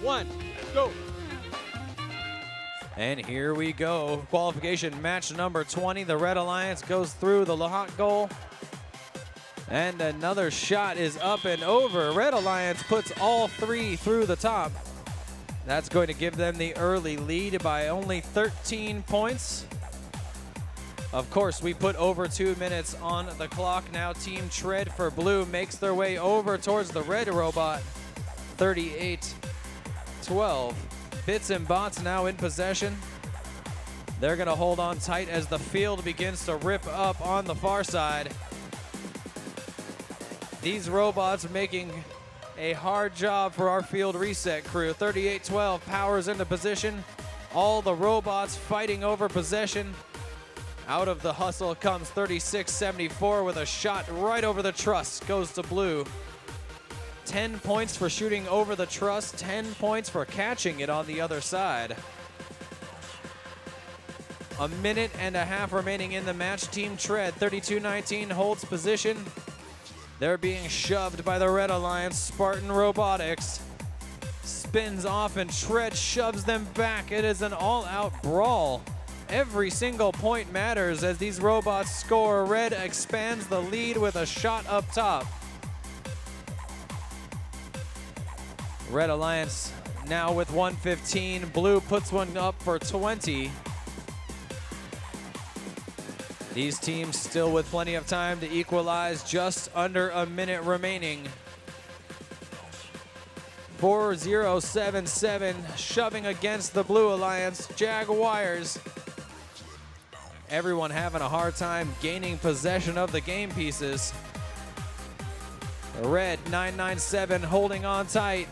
1, go. And here we go. Qualification match number 20. The Red Alliance goes through the hot goal. And another shot is up and over. Red Alliance puts all 3 through the top. That's going to give them the early lead by only 13 points. Of course, we put over 2 minutes on the clock. Now Team Tread for blue makes their way over towards the red robot. 38-12. Bits and Bots now in possession. They're gonna hold on tight as the field begins to rip up on the far side. These robots making a hard job for our field reset crew. 38-12 powers into position. All the robots fighting over possession. Out of the hustle comes 36-74 with a shot right over the truss. Goes to blue. 10 points for shooting over the truss, 10 points for catching it on the other side. A minute and a half remaining in the match. Team Tread, 32-19, holds position. They're being shoved by the Red Alliance. Spartan Robotics spins off and Tread shoves them back. It is an all-out brawl. Every single point matters as these robots score. Red expands the lead with a shot up top. Red Alliance now with 115. Blue puts one up for 20. These teams still with plenty of time to equalize, just under a minute remaining. 4077 shoving against the Blue Alliance. Jaguars. Everyone having a hard time gaining possession of the game pieces. Red 997 holding on tight.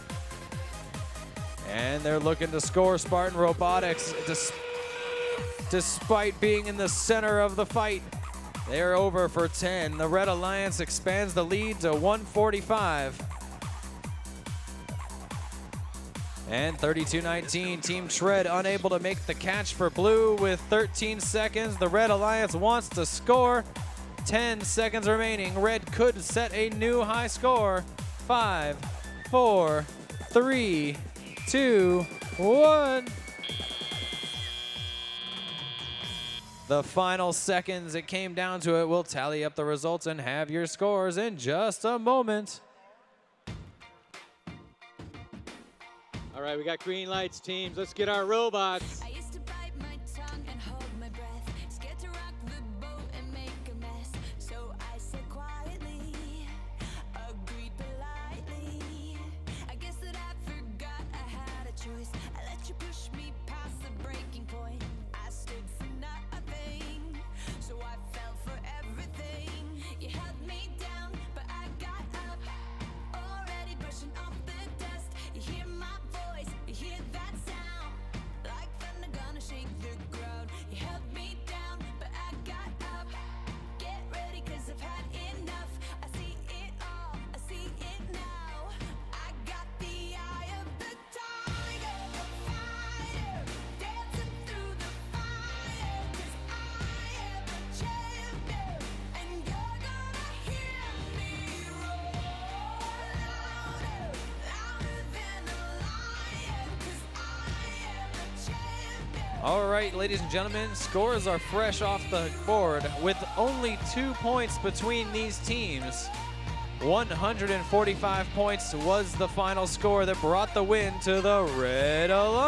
And they're looking to score. Spartan Robotics, despite being in the center of the fight, they're over for 10. The Red Alliance expands the lead to 145. And 32-19, Team Tread unable to make the catch for blue with 13 seconds. The Red Alliance wants to score. 10 seconds remaining. Red could set a new high score. 5, 4, 3, 2, 1. The final seconds it came down to it. We'll tally up the results and have your scores in just a moment. All right, we got green lights, teams. Let's get our robots. I used to bite my tongue and hold my breath, scared to rock the boat and make a mess. So I said quietly, agreed politely. I guess that I forgot I had a choice. I let you push me past the breaking point. I stood for nothing, so I fell for everything. You held me down, but I got up, already brushing off the dust. You hear my voice, you hear that sound, like thunder gonna shake the ground. You held me down, but I got up. Get ready, 'cause I've had enough. I see it all, I see it now. I got the eye of the tiger, fighter, dancing through the fire. 'Cause I am a champion, and you're gonna hear me roar louder, louder than a lion. 'Cause I am a champion. All right, ladies and gentlemen, scores are fresh off the board with only 2 points between these teams. 145 points was the final score that brought the win to the Red Alliance.